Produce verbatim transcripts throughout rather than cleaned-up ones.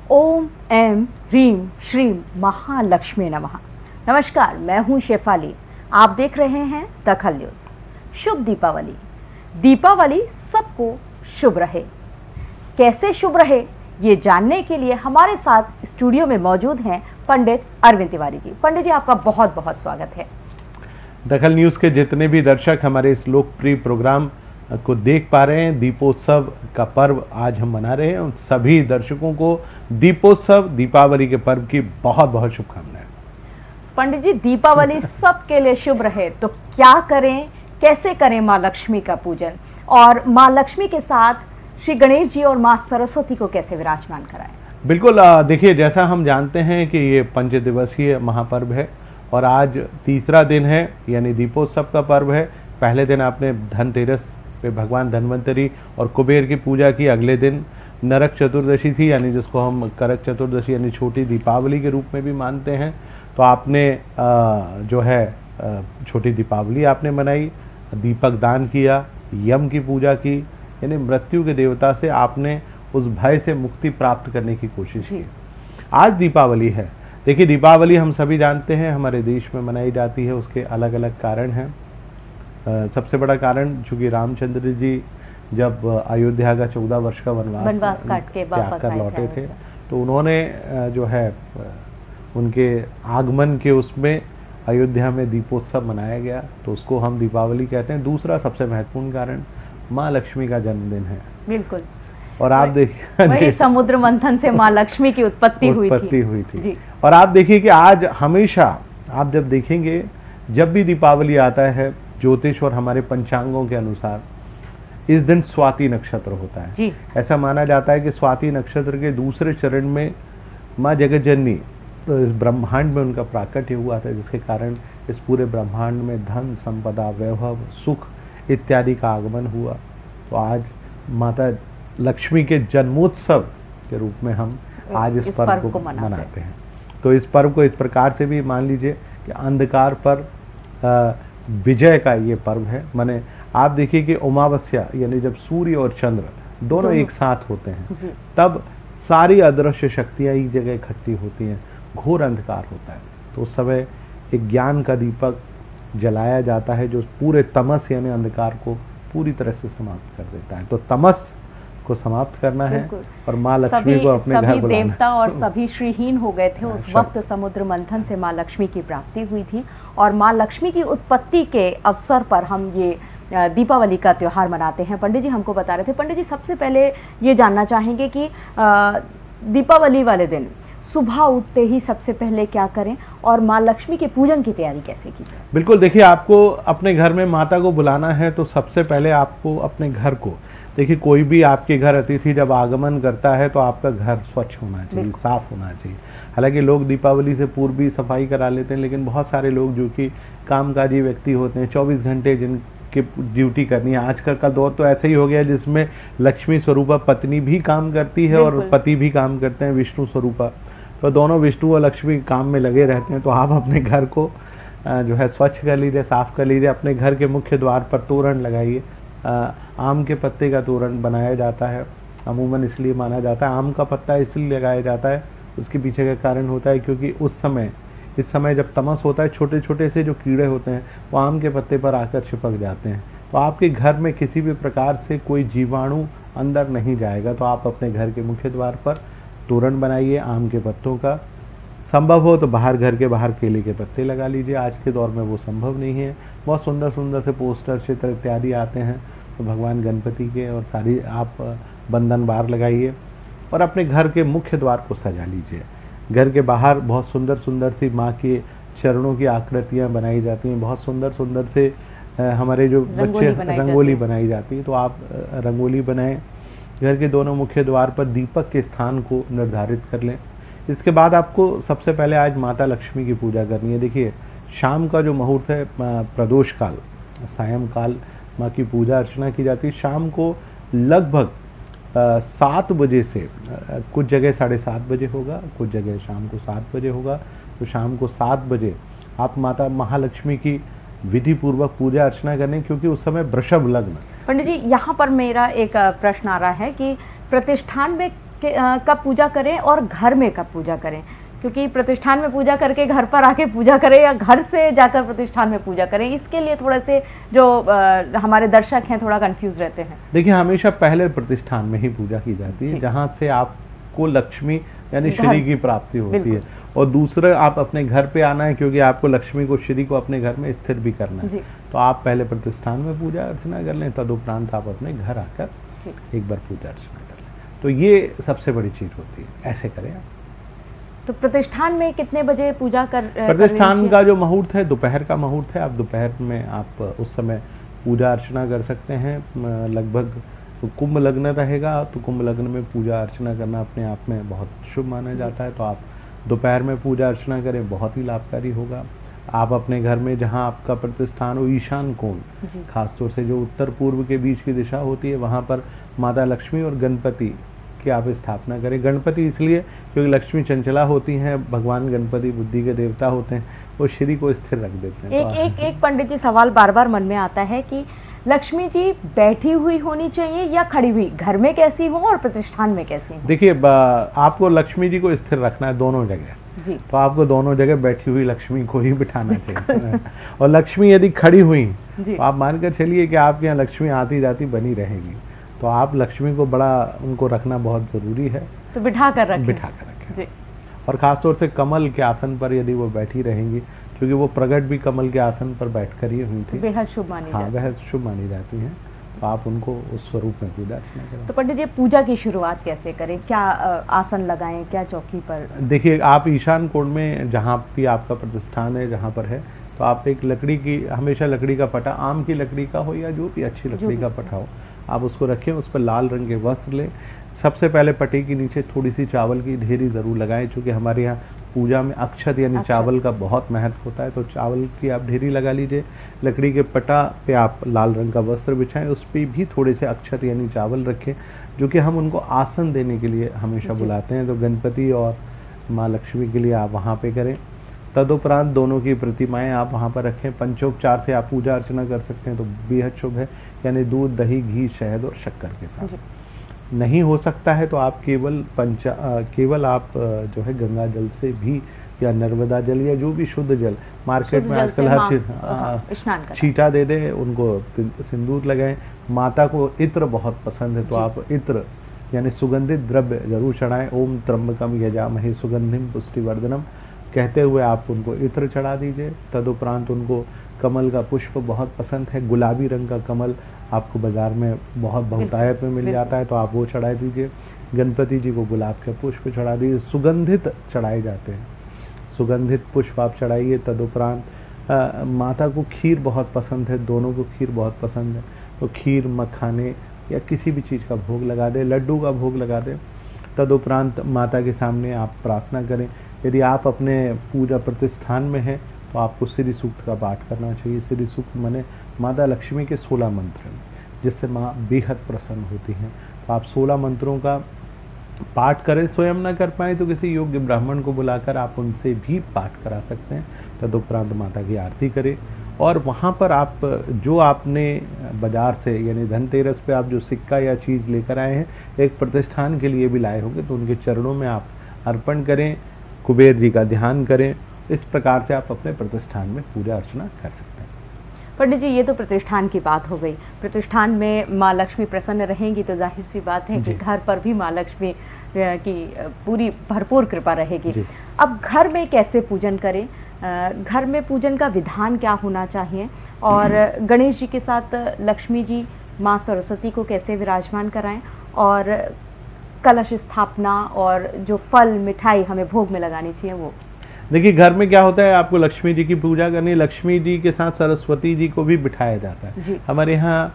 ओम ऐं ह्रीं श्रीं महालक्ष्मी नमः। नमस्कार, मैं हूं शेफाली। आप देख रहे हैं दखल न्यूज। शुभ दीपावली। दीपावली सबको शुभ रहे। कैसे शुभ रहे ये जानने के लिए हमारे साथ स्टूडियो में मौजूद हैं पंडित अरविंद तिवारी जी। पंडित जी, आपका बहुत बहुत स्वागत है। दखल न्यूज के जितने भी दर्शक हमारे इस लोकप्रिय प्रोग्राम को देख पा रहे हैं, दीपोत्सव का पर्व आज हम मना रहे हैं, उन सभी दर्शकों को दीपोत्सव दीपावली के पर्व की बहुत बहुत शुभकामनाएं। पंडित जी, दीपावली सबके लिए शुभ रहे तो क्या करें, कैसे करें माँ लक्ष्मी का पूजन, और माँ लक्ष्मी के साथ श्री गणेश जी और माँ सरस्वती को कैसे विराजमान कराएं? बिल्कुल, देखिए, जैसा हम जानते हैं कि ये पंच दिवसीय महापर्व है और आज तीसरा दिन है, यानी दीपोत्सव का पर्व है। पहले दिन आपने धनतेरस पे भगवान धन्वंतरी और कुबेर की पूजा की। अगले दिन नरक चतुर्दशी थी, यानी जिसको हम करक चतुर्दशी यानी छोटी दीपावली के रूप में भी मानते हैं। तो आपने जो है छोटी दीपावली आपने मनाई, दीपक दान किया, यम की पूजा की, यानी मृत्यु के देवता से आपने उस भय से मुक्ति प्राप्त करने की कोशिश की। आज दीपावली है। देखिए, दीपावली हम सभी जानते हैं हमारे देश में मनाई जाती है, उसके अलग अलग कारण हैं। Uh, सबसे बड़ा कारण, चूंकि रामचंद्र जी जब अयोध्या का चौदह वर्ष का वनवास वनवास काट के त्याग कर लौटे थे, तो उन्होंने जो है उनके आगमन के उसमें अयोध्या में दीपोत्सव मनाया गया, तो उसको हम दीपावली कहते हैं। दूसरा सबसे महत्वपूर्ण कारण माँ लक्ष्मी का जन्मदिन है। बिल्कुल। और आप देखिए, समुद्र मंथन से माँ लक्ष्मी की उत्पत्ति हुई थी। उत्पत्ति हुई थी। और आप देखिए कि आज हमेशा आप जब देखेंगे, जब भी दीपावली आता है, ज्योतिष और हमारे पंचांगों के अनुसार इस दिन स्वाति नक्षत्र होता है जी। ऐसा माना जाता है कि स्वाति नक्षत्र के दूसरे चरण में माँ जगतजननी तो इस ब्रह्मांड में उनका प्राकट्य हुआ था, जिसके कारण इस पूरे ब्रह्मांड में धन, संपदा, वैभव, सुख इत्यादि का आगमन हुआ। तो आज माता लक्ष्मी के जन्मोत्सव के रूप में हम आज इस, इस पर्व, पर्व को, को मनाते, मनाते हैं। तो इस पर्व को इस प्रकार से भी मान लीजिए कि अंधकार पर आ, विजय का ये पर्व है। माने आप देखिए कि अमावस्या यानी जब सूर्य और चंद्र दोनों एक साथ होते हैं, तब सारी अदृश्य शक्तियां एक जगह इकट्ठी होती हैं, घोर अंधकार होता है। तो उस समय एक ज्ञान का दीपक जलाया जाता है, जो पूरे तमस यानी अंधकार को पूरी तरह से समाप्त कर देता है। तो तमस को समाप्त करना है और माँ लक्ष्मी को अपने घर बुलाना है। सभी देवता और सभी श्रीहीन हो गए थे उस वक्त। समुद्र मंथन से माँ लक्ष्मी की प्राप्ति हुई थी और माँ लक्ष्मी की उत्पत्ति के अवसर पर हम ये दीपावली का त्योहार मनाते हैं। पंडित जी हमको बता रहे थे। पंडित जी, सबसे पहले ये जानना चाहेंगे कि दीपावली वाले दिन सुबह उठते ही सबसे पहले क्या करें और माँ लक्ष्मी के पूजन की तैयारी कैसे की जाए? बिल्कुल, देखिए, आपको अपने घर में माता को बुलाना है तो सबसे पहले आपको अपने घर को, देखिए, कोई भी आपके घर अतिथि जब आगमन करता है तो आपका घर स्वच्छ होना चाहिए, साफ होना चाहिए। हालांकि लोग दीपावली से पूर्व भी सफाई करा लेते हैं, लेकिन बहुत सारे लोग जो कि कामकाजी व्यक्ति होते हैं, चौबीस घंटे जिनकी ड्यूटी करनी है, आजकल का दौर तो ऐसा ही हो गया जिसमें लक्ष्मी स्वरूपा पत्नी भी काम करती है और पति भी काम करते हैं, विष्णु स्वरूपा। तो दोनों विष्णु और लक्ष्मी काम में लगे रहते हैं। तो आप अपने घर को जो है स्वच्छ कर लीजिए, साफ कर लीजिए। अपने घर के मुख्य द्वार पर तोरण लगाइए। आम के पत्ते का तोरण बनाया जाता है, अमूमन इसलिए माना जाता है, आम का पत्ता इसलिए लगाया जाता है, उसके पीछे का कारण होता है क्योंकि उस समय इस समय जब तमस होता है, छोटे छोटे से जो कीड़े होते हैं वो आम के पत्ते पर आकर चिपक जाते हैं। तो आपके घर में किसी भी प्रकार से कोई जीवाणु अंदर नहीं जाएगा। तो आप अपने घर के मुख्य द्वार पर तोरण बनाइए आम के पत्तों का। संभव हो तो बाहर, घर के बाहर केले के पत्ते लगा लीजिए। आज के दौर में वो संभव नहीं है। बहुत सुंदर सुंदर से पोस्टर, चित्र इत्यादि आते हैं, तो भगवान गणपति के और सारी आप बंधन बार लगाइए और अपने घर के मुख्य द्वार को सजा लीजिए। घर के बाहर बहुत सुंदर सुंदर सी माँ के चरणों की आकृतियाँ बनाई जाती हैं, बहुत सुंदर सुंदर से हमारे जो बच्चे रंगोली बनाई जाती है। तो आप रंगोली बनाएं। घर के दोनों मुख्य द्वार पर दीपक के स्थान को निर्धारित कर लें। इसके बाद आपको सबसे पहले आज माता लक्ष्मी की पूजा करनी है। देखिए, शाम का जो मुहूर्त है, प्रदोष काल, सायंकाल माँ की पूजा अर्चना की जाती है। शाम को लगभग सात बजे से, आ, कुछ जगह साढ़े सात बजे होगा, कुछ जगह शाम को सात बजे होगा। तो शाम को सात बजे आप माता महालक्ष्मी की विधि पूर्वक पूजा अर्चना करें, क्योंकि उस समय वृषभ लग्न। पंडित जी, यहाँ पर मेरा एक प्रश्न आ रहा है कि प्रतिष्ठान में कि, आ, कब पूजा करें और घर में कब पूजा करें? क्योंकि प्रतिष्ठान में पूजा करके घर पर आके पूजा करें या घर से जाकर प्रतिष्ठान में पूजा करें, इसके लिए थोड़े से जो आ, हमारे दर्शक हैं थोड़ा कंफ्यूज रहते हैं। देखिए, हमेशा पहले प्रतिष्ठान में ही पूजा की जाती है जहाँ से आपको लक्ष्मी यानी श्री की प्राप्ति होती है, और दूसरा आप अपने घर पे आना है क्योंकि आपको लक्ष्मी को श्री को अपने घर में स्थिर भी करना है। तो आप पहले प्रतिष्ठान में पूजा अर्चना कर लें, तदुपरांत आप अपने घर आकर एक बार पूजा अर्चना कर लें। तो ये सबसे बड़ी चीज होती है, ऐसे करें आप। तो प्रतिष्ठान में कितने बजे पूजा कर प्रतिष्ठान का जो मुहूर्त है दोपहर का मुहूर्त है, आप दोपहर में आप उस समय पूजा अर्चना कर सकते हैं। लगभग तो कुंभ लग्न रहेगा, तो कुंभ लग्न में पूजा अर्चना करना अपने आप में बहुत शुभ माना जाता है। तो आप दोपहर में पूजा अर्चना करें, बहुत ही लाभकारी होगा। आप अपने घर में जहां आपका प्रतिष्ठान हो, ईशान कोण, खासतौर से जो उत्तर पूर्व के बीच की दिशा होती है, वहां पर माता लक्ष्मी और गणपति की आप स्थापना करें। गणपति इसलिए क्योंकि लक्ष्मी चंचला होती हैं, भगवान गणपति बुद्धि के देवता होते हैं, वो श्री को स्थिर रख देते हैं। एक तो एक एक पंडित जी, सवाल बार बार मन में आता है कि लक्ष्मी जी बैठी हुई होनी चाहिए या खड़ी हुई, घर में कैसी हो और प्रतिष्ठान में कैसी हो? देखिए, आपको लक्ष्मी जी को स्थिर रखना है दोनों जगह जी। तो आपको दोनों जगह बैठी हुई लक्ष्मी को ही बिठाना चाहिए और लक्ष्मी यदि खड़ी हुई तो आप मानकर चलिए कि आपके यहाँ लक्ष्मी आती जाती बनी रहेगी। तो आप लक्ष्मी को बड़ा उनको रखना बहुत जरूरी है, तो बिठा कर रखें। बिठा कर रखें और खासतौर से कमल के आसन पर यदि वो बैठी रहेंगी, क्योंकि वो प्रकट भी कमल के आसन पर बैठकर ही हुई थी, बेहद शुभ मानी हाँ बेहद शुभ मानी जाती हैं। तो आप उनको उस स्वरूप में पूजा अर्चना करें। तो पंडित जी, पूजा की शुरुआत कैसे करें? क्या आसन लगाएं, क्या चौकी पर? देखिए, आप ईशान कोण में जहाँ भी आपका प्रतिष्ठान है, जहाँ पर है, तो आप एक लकड़ी की, हमेशा लकड़ी का पटा, आम की लकड़ी का हो या जो भी अच्छी लकड़ी का पटा हो, आप उसको रखें। उस पर लाल रंग के वस्त्र लें। सबसे पहले पटे के नीचे थोड़ी सी चावल की ढेरी ज़रूर लगाएं, क्योंकि हमारे यहाँ पूजा में अक्षत यानी चावल का बहुत महत्व होता है। तो चावल की आप ढेरी लगा लीजिए। लकड़ी के पटा पे आप लाल रंग का वस्त्र बिछाएं, उस पर भी थोड़े से अक्षत यानी चावल रखें, जो कि हम उनको आसन देने के लिए हमेशा बुलाते हैं। तो गणपति और माँ लक्ष्मी के लिए आप वहाँ पे करें। तदुपरांत दोनों की प्रतिमाएं आप वहाँ पर रखें। पंचोपचार से आप पूजा अर्चना कर सकते हैं, तो बेहद शुभ है, यानी दूध, दही, घी, शहद और शक्कर के साथ। नहीं हो सकता है तो आप केवल पंचा आ, केवल आप जो है गंगा जल से भी, या नर्मदा जल, या जो भी शुद्ध जल मार्केट में आजकल हर चीज, छींटा दे दें, उनको सिंदूर लगाएं। माता को इत्र बहुत पसंद है, तो आप इत्र यानी सुगंधित द्रव्य जरूर चढ़ाएं। ओम त्र्यंबकम यजामहे सुगंधिम पुष्टिवर्धनम कहते हुए आप उनको इत्र चढ़ा दीजिए। तदुपरांत उनको कमल का पुष्प बहुत पसंद है, गुलाबी रंग का कमल आपको बाजार में बहुत बहुतायत में मिल जाता है, तो आप वो चढ़ा दीजिए। गणपति जी को गुलाब के पुष्प चढ़ा दीजिए। सुगंधित चढ़ाए जाते हैं, सुगंधित पुष्प आप चढ़ाइए। तदुपरांत माता को खीर बहुत पसंद है, दोनों को खीर बहुत पसंद है, तो खीर, मखाने या किसी भी चीज़ का भोग लगा दें, लड्डू का भोग लगा दें। तदुपरांत माता के सामने आप प्रार्थना करें। यदि आप अपने पूजा प्रतिष्ठान में हैं तो आपको श्री सूक्त का पाठ करना चाहिए। श्री सूक्त माने माता लक्ष्मी के सोलह मंत्र हैं, जिससे माँ बेहद प्रसन्न होती हैं। तो आप सोलह मंत्रों का पाठ करें। स्वयं न कर पाए तो किसी योग्य ब्राह्मण को बुलाकर आप उनसे भी पाठ करा सकते हैं। तदुपरांत माता की आरती करें, और वहाँ पर आप जो आपने बाजार से यानी धनतेरस पे आप जो सिक्का या चीज़ लेकर आए हैं, एक प्रतिष्ठान के लिए भी लाए होंगे, तो उनके चरणों में आप अर्पण करें, कुबेर जी का ध्यान करें। इस प्रकार से आप अपने प्रतिष्ठान में पूजा अर्चना कर सकते हैं। पंडित जी, ये तो प्रतिष्ठान की बात हो गई। प्रतिष्ठान में माँ लक्ष्मी प्रसन्न रहेंगी तो जाहिर सी बात है कि घर पर भी माँ लक्ष्मी की पूरी भरपूर कृपा रहेगी। अब घर में कैसे पूजन करें? घर में पूजन का विधान क्या होना चाहिए? और गणेश जी के साथ लक्ष्मी जी, माँ सरस्वती को कैसे विराजमान कराएं? और कलश स्थापना और जो फल मिठाई हमें भोग में लगानी चाहिए वो? देखिए, घर में क्या होता है, आपको लक्ष्मी जी की पूजा करनी। लक्ष्मी जी के साथ सरस्वती जी को भी बिठाया जाता है। हमारे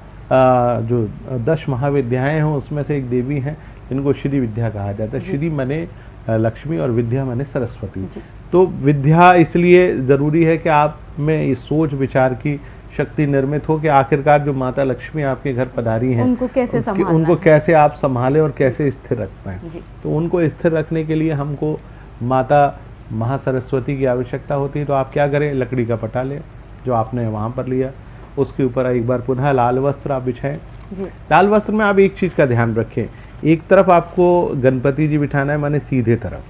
यहाँ जो दस महाविद्याएं हैं उसमें से एक देवी हैं जिनको श्री विद्या कहा जाता है। श्री मने लक्ष्मी और विद्या मने सरस्वती। तो विद्या इसलिए ज़रूरी है कि आप में इस सोच विचार की शक्ति निर्मित हो कि आखिरकार जो माता लक्ष्मी आपके घर पधारी हैं, उनको कैसे संभालना, उनको कैसे आप संभालें और कैसे स्थिर रख पाएं। तो उनको स्थिर रखने के लिए हमको माता महासरस्वती की आवश्यकता होती है। तो आप क्या करें, लकड़ी का पटा लें जो आपने वहाँ पर लिया, उसके ऊपर एक बार पुनः लाल वस्त्र आप बिछाएं। लाल वस्त्र में आप एक चीज़ का ध्यान रखें एक तरफ आपको गणपति जी बिठाना है, माने सीधे तरफ,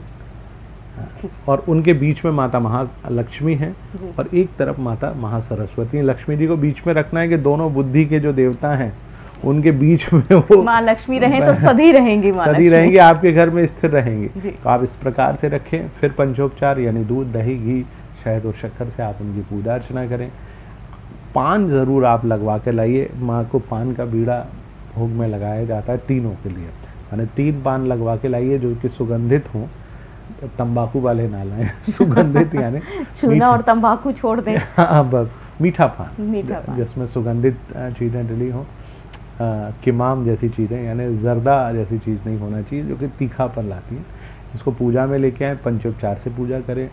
जी। और उनके बीच में माता महालक्ष्मी है और एक तरफ माता महासरस्वती है। लक्ष्मी जी को बीच में रखना है कि दोनों बुद्धि के जो देवता हैं उनके बीच में वो माँ लक्ष्मी रहे तो सदी रहेंगी, माँ सदी रहेंगी, आपके घर में स्थिर रहेंगी। जी। तो आप इस प्रकार से रखें। फिर पंचोपचार यानी दूध, दही, घी, शहद और शक्कर से आप उनकी पूजा अर्चना करें। पान जरूर आप लगवा के लाइए। माँ को पान का बीड़ा भोग में लगाया जाता है तीनों के लिए, यानी तीन पान लगवा के लाइए जो कि सुगंधित हों, तंबाकू वाले ना लाएं, सुगंधित यानी चूना और तंबाकू छोड़ दें। हाँ बस मीठा पान, मीठा पान जिसमें सुगंधित चीज़ें डली हों, किमाम जैसी चीज़ें यानी जर्दा जैसी चीज़ नहीं होना चाहिए जो कि तीखापन लाती है। इसको पूजा में लेके आए, पंचोपचार से पूजा करें।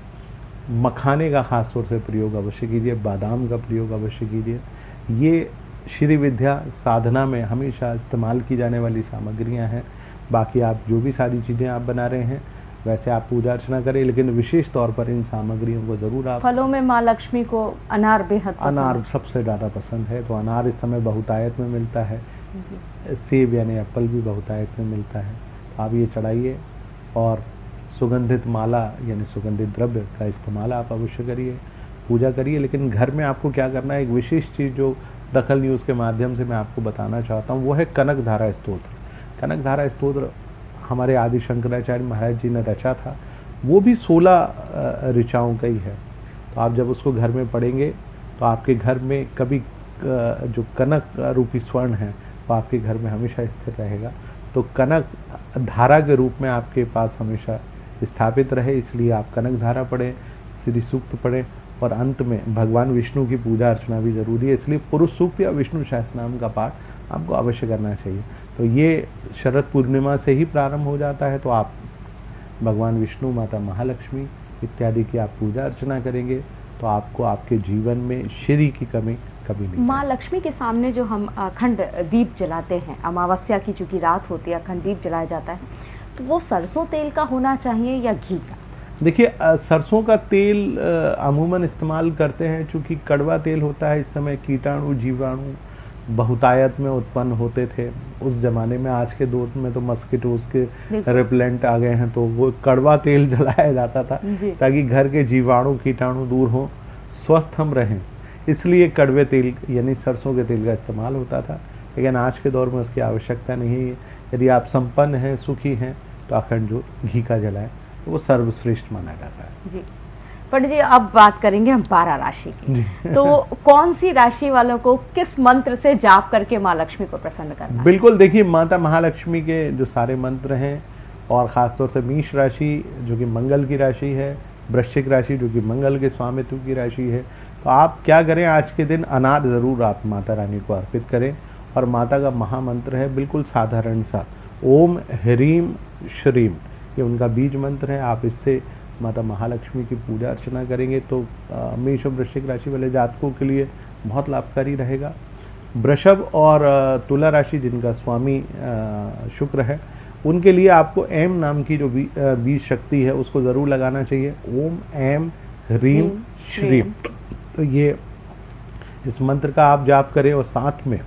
मखाने का खास तौर से प्रयोग अवश्य कीजिए, बादाम का प्रयोग अवश्य कीजिए। ये श्री विद्या साधना में हमेशा इस्तेमाल की जाने वाली सामग्रियां हैं। बाकी आप जो भी सारी चीज़ें आप बना रहे हैं वैसे आप पूजा अर्चना करें, लेकिन विशेष तौर पर इन सामग्रियों को ज़रूर आप। फलों में माँ लक्ष्मी को अनार बेहद पसंद अनार है। सबसे ज़्यादा पसंद है, तो अनार इस समय बहुतायत में मिलता है। सेब यानी एप्पल भी बहुतायत में मिलता है, आप ये चढ़ाइए। और सुगंधित माला यानी सुगंधित द्रव्य का इस्तेमाल आप अवश्य करिए, पूजा करिए। लेकिन घर में आपको क्या करना है, एक विशेष चीज़ जो दखल न्यूज़ के माध्यम से मैं आपको बताना चाहता हूँ वो है कनक धारा स्तोत्र। कनक धारा स्तोत्र हमारे आदि शंकराचार्य महाराज जी ने रचा था, वो भी सोलह ऋचाओं का ही है। तो आप जब उसको घर में पढ़ेंगे तो आपके घर में कभी जो कनक रूपी स्वर्ण है वो आपके घर में हमेशा स्थिर रहेगा। तो कनक धारा के रूप में आपके पास हमेशा स्थापित रहे, इसलिए आप कनक धारा पढ़ें, श्री सूक्त पढ़ें और अंत में भगवान विष्णु की पूजा अर्चना भी जरूरी है। इसलिए पुरुष सूक्त या विष्णु सहस्त्रनाम का पाठ आपको अवश्य करना चाहिए। तो ये शरद पूर्णिमा से ही प्रारंभ हो जाता है। तो आप भगवान विष्णु, माता महालक्ष्मी इत्यादि की आप पूजा अर्चना करेंगे तो आपको आपके जीवन में श्री की कमी कभी नहीं। माँ लक्ष्मी के सामने जो हम अखंड दीप जलाते हैं, अमावस्या की चूंकि रात होती है, अखंड दीप जलाया जाता है, तो वो सरसों तेल का होना चाहिए या घी का? देखिए, सरसों का तेल अमूमन इस्तेमाल करते हैं, चूँकि कड़वा तेल होता है। इस समय कीटाणु जीवाणु बहुतायत में उत्पन्न होते थे उस जमाने में। आज के दौर में तो मस्किटोज के रिपेलेंट आ गए हैं, तो वो कड़वा तेल जलाया जाता था ताकि घर के जीवाणु कीटाणु दूर हों, स्वस्थ हम रहें। इसलिए कड़वे तेल यानी सरसों के तेल का इस्तेमाल होता था। लेकिन आज के दौर में उसकी आवश्यकता नहीं है। यदि आप संपन्न हैं, सुखी हैं, तो अखंड जो घी का जलाएं तो वो सर्वश्रेष्ठ माना जाता है। जी पंडित जी, अब बात करेंगे हम बारह राशि की। तो कौन सी राशि वालों को किस मंत्र से जाप करके माँ लक्ष्मी को प्रसन्न करना? बिल्कुल, देखिए माता महालक्ष्मी के जो सारे मंत्र हैं, और ख़ासतौर से मेष राशि जो कि मंगल की राशि है, वृश्चिक राशि जो कि मंगल के स्वामित्व की राशि है, तो आप क्या करें, आज के दिन अनार ज़रूर आप माता रानी को अर्पित करें। और माता का महामंत्र है बिल्कुल साधारण सा, ओम ह्रीम श्रीम, ये उनका बीज मंत्र है। आप इससे माता महालक्ष्मी की पूजा अर्चना करेंगे तो मेष और वृश्चिक राशि वाले जातकों के लिए बहुत लाभकारी रहेगा। वृषभ और तुला राशि जिनका स्वामी शुक्र है, उनके लिए आपको एम नाम की जो बीज शक्ति है उसको ज़रूर लगाना चाहिए, ओम एम ह्रीम श्रीम। तो ये इस मंत्र का आप जाप करें। और साथ में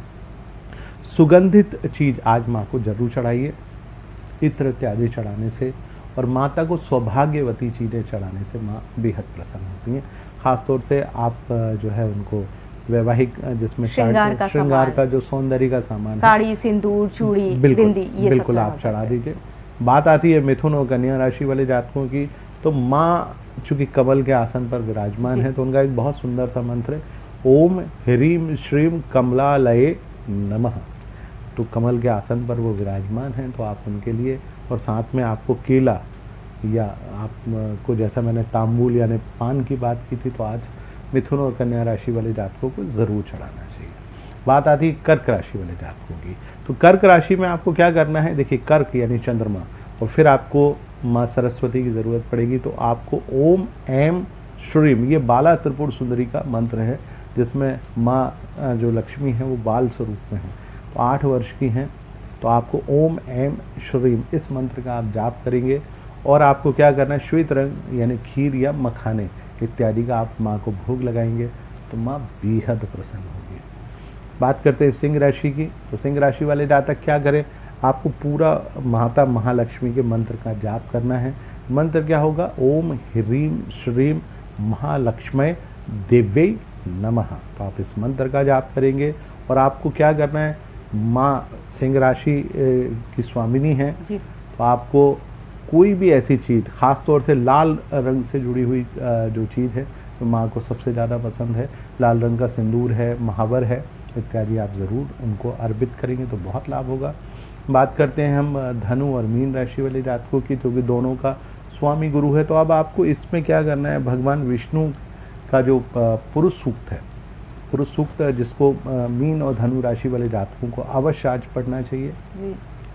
सुगंधित चीज़ आज माँ को जरूर चढ़ाइए। इत्र इत्यादि चढ़ाने से और माता को सौभाग्यवती चीज़ें चढ़ाने से माँ बेहद प्रसन्न होती हैं। ख़ासतौर से आप जो है उनको वैवाहिक जिसमें श्रृंगार का, श्रृंगार का जो सौंदर्य का सामान, साड़ी, सिंदूर, चूड़ी, बिंदी, ये बिल्कुल आप चढ़ा दीजिए। बात आती है मिथुन और कन्या राशि वाले जातकों की, तो माँ चूँकि कमल के आसन पर विराजमान है तो उनका एक बहुत सुंदर सा मंत्र है, ओम ह्रीम श्रीम कमलालये नमः। तो कमल के आसन पर वो विराजमान हैं, तो आप उनके लिए, और साथ में आपको केला या आपको जैसा मैंने तांबूल यानी पान की बात की थी, तो आज मिथुन और कन्या राशि वाले जातकों को ज़रूर चढ़ाना चाहिए। बात आती है कर्क राशि वाले जातकों की, तो कर्क राशि में आपको क्या करना है, देखिए कर्क यानी चंद्रमा, और फिर आपको माँ सरस्वती की ज़रूरत पड़ेगी। तो आपको ओम एम श्रीम, ये बाला त्रिपुर सुंदरी का मंत्र है, जिसमें माँ जो लक्ष्मी है वो बाल स्वरूप में है, तो आठ वर्ष की हैं। तो आपको ओम एम श्रीम इस मंत्र का आप जाप करेंगे। और आपको क्या करना है, श्वेत रंग यानी खीर या मखाने इत्यादि का आप माँ को भोग लगाएंगे तो माँ बेहद प्रसन्न होगी। बात करते हैं सिंह राशि की, तो सिंह राशि वाले जातक क्या करें, आपको पूरा माता महालक्ष्मी के मंत्र का जाप करना है। मंत्र क्या होगा? ओम ह्रीम श्रीम महालक्ष्मी देव्यै नमः। तो आप इस मंत्र का जाप करेंगे और आपको क्या करना है, माँ सिंह राशि की स्वामिनी है, तो आपको कोई भी ऐसी चीज़, ख़ास तौर से लाल रंग से जुड़ी हुई जो चीज़ है तो माँ को सबसे ज़्यादा पसंद है, लाल रंग का सिंदूर है, महावर है इत्यादि आप ज़रूर उनको अर्पित करेंगे तो बहुत लाभ होगा। बात करते हैं हम धनु और मीन राशि वाले जातकों की, तो भी दोनों का स्वामी गुरु है। तो अब आपको इसमें क्या करना है, भगवान विष्णु का जो पुरुष सूक्त है, पुरुष सूक्त जिसको मीन और धनु राशि वाले जातकों को अवश्य आज पढ़ना चाहिए।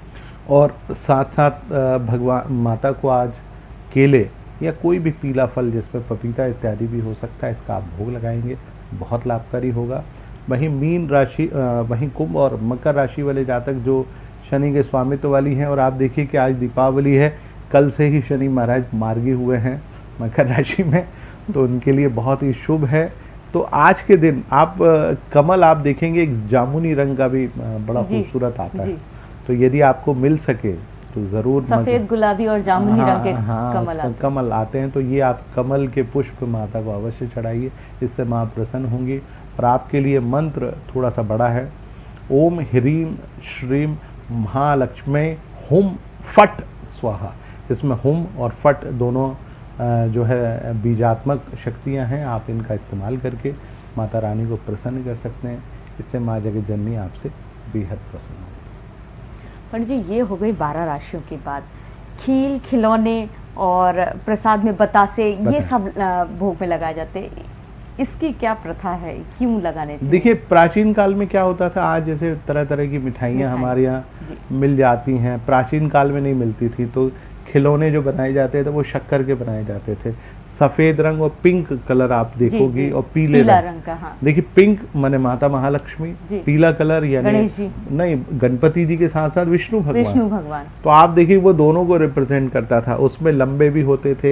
और साथ साथ भगवान माता को आज केले या कोई भी पीला फल जिसमें पपीता इत्यादि भी हो सकता है, इसका आप भोग लगाएंगे, बहुत लाभकारी होगा। वहीं मीन राशि, वहीं कुंभ और मकर राशि वाले जातक जो शनि के स्वामित्व वाली हैं, और आप देखिए कि आज दीपावली है, कल से ही शनि महाराज मार्गी हुए हैं मकर राशि में, तो उनके लिए बहुत ही शुभ है। तो आज के दिन आप कमल आप देखेंगे एक जामुनी रंग का भी बड़ा खूबसूरत आता है, तो यदि आपको मिल सके तो ज़रूर सफ़ेद गुलाबी और जामुनी रंग के हाँ, कमल आते कमल आते हैं, तो ये आप कमल के पुष्प माता को अवश्य चढ़ाइए, इससे माँ प्रसन्न होंगी। और आपके लिए मंत्र थोड़ा सा बड़ा है, ओम ह्रीम श्रीम महालक्ष्मी हुम फट स्वाहा। इसमें हुम और फट दोनों जो है बीजात्मक शक्तियां हैं, आप इनका इस्तेमाल करके माता रानी को प्रसन्न कर सकते हैं, इससे माँ जगत जननी आपसे बेहद प्रसन्न होगी। पंडित जी, ये हो गई बारह राशियों की बात। खील, खिलौने और प्रसाद में बतासे, ये सब भोग में लगाए जाते हैं, इसकी क्या प्रथा है, क्यों लगाने चाहिए? देखिए, प्राचीन काल में क्या होता था, आज जैसे तरह तरह की मिठाइयाँ हमारे यहाँ मिल जाती हैं, प्राचीन काल में नहीं मिलती थी, तो खिलौने जो बनाए जाते थे वो शक्कर के बनाए जाते थे। सफेद रंग और पिंक कलर आप देखोगी, और पीले पीला रंग, रंग का, हाँ। देखिए पिंक माने माता महालक्ष्मी, पीला कलर यानी नहीं गणपति जी के साथ साथ विष्णु भगवान विष्णु भगवान तो आप देखिए वो दोनों को रिप्रेजेंट करता था। उसमें लंबे भी होते थे,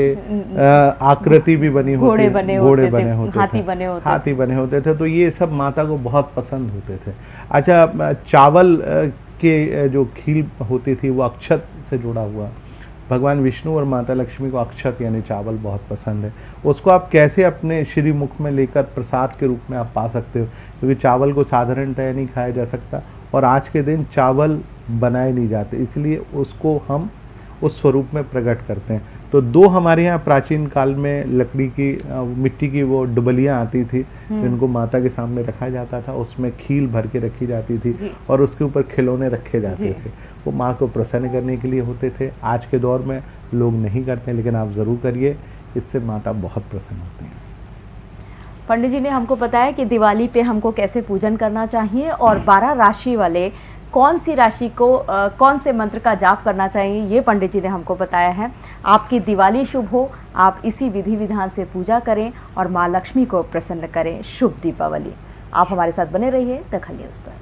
आकृति भी बनी होती, घोड़े बने घोड़े बने होते, हाथी बने होते हाथी बने होते थे, तो ये सब माता को बहुत पसंद होते थे। अच्छा, चावल के जो खील होती थी वो अक्षत से जुड़ा हुआ, भगवान विष्णु और माता लक्ष्मी को अक्षत यानी चावल बहुत पसंद है। उसको आप कैसे अपने श्री मुख में लेकर प्रसाद के रूप में आप पा सकते हो, क्योंकि चावल को साधारणतः नहीं खाया जा सकता और आज के दिन चावल बनाए नहीं जाते, इसलिए उसको हम उस स्वरूप में प्रकट करते हैं। तो दो हमारे यहाँ प्राचीन काल में लकड़ी की मिट्टी की वो डुबलियाँ आती थी, जिनको माता के सामने रखा जाता था, उसमें खील भर के रखी जाती थी और उसके ऊपर खिलौने रखे जाते थे, वो माँ को प्रसन्न करने के लिए होते थे। आज के दौर में लोग नहीं करते, लेकिन आप ज़रूर करिए, इससे माता बहुत प्रसन्न होती हैं। पंडित जी ने हमको बताया कि दिवाली पे हमको कैसे पूजन करना चाहिए, और बारह राशि वाले कौन सी राशि को आ, कौन से मंत्र का जाप करना चाहिए, ये पंडित जी ने हमको बताया है। आपकी दिवाली शुभ हो, आप इसी विधि विधान से पूजा करें और माँ लक्ष्मी को प्रसन्न करें। शुभ दीपावली। आप हमारे साथ बने रहिए दखल न्यूज़ पर।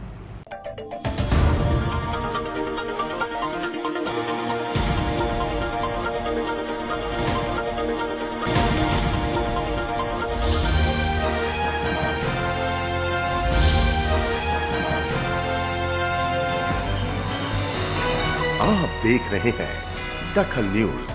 आप देख रहे हैं दखल न्यूज।